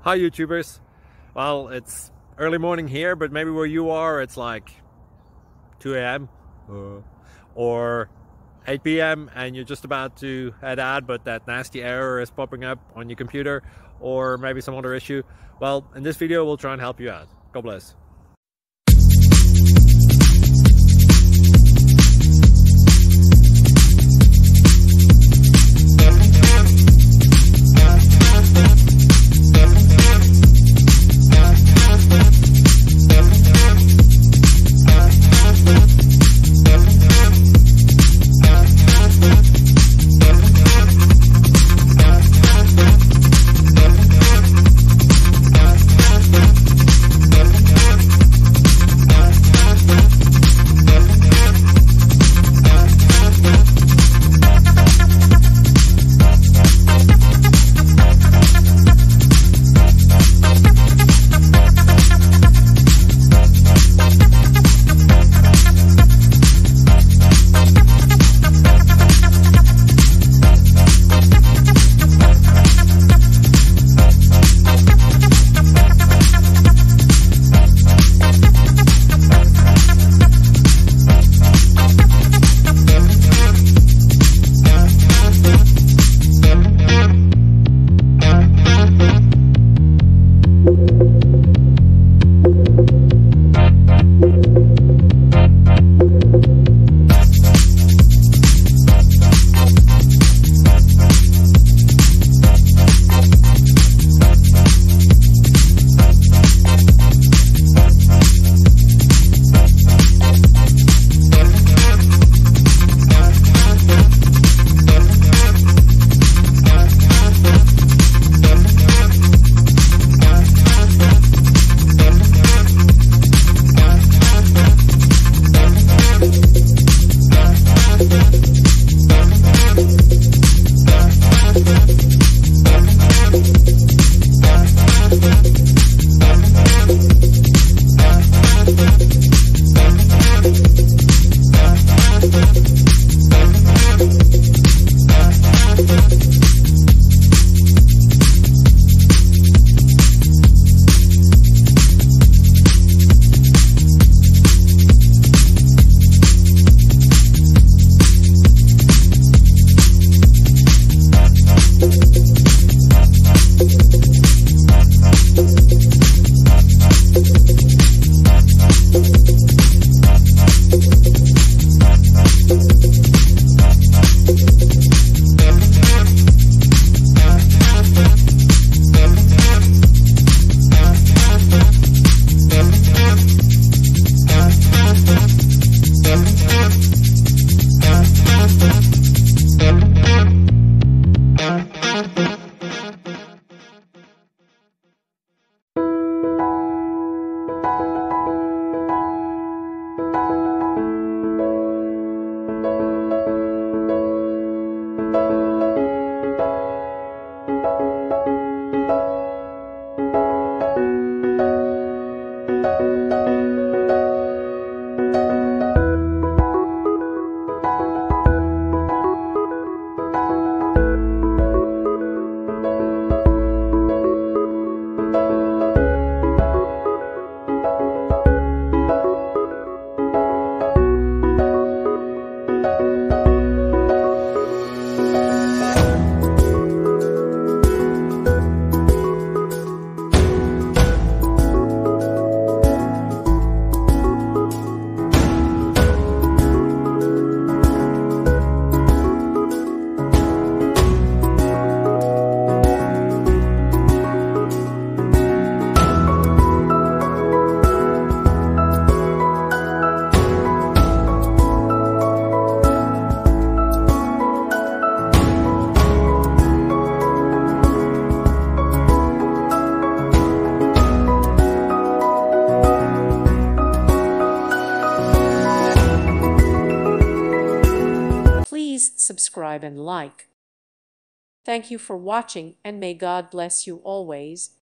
Hi YouTubers. Well, it's early morning here, but maybe where you are it's like 2 a.m. or 8 p.m. and you're just about to head out, but that nasty error is popping up on your computer, or maybe some other issue. Well, in this video we'll try and help you out. God bless. Please subscribe and like. Thank you for watching, and may God bless you always.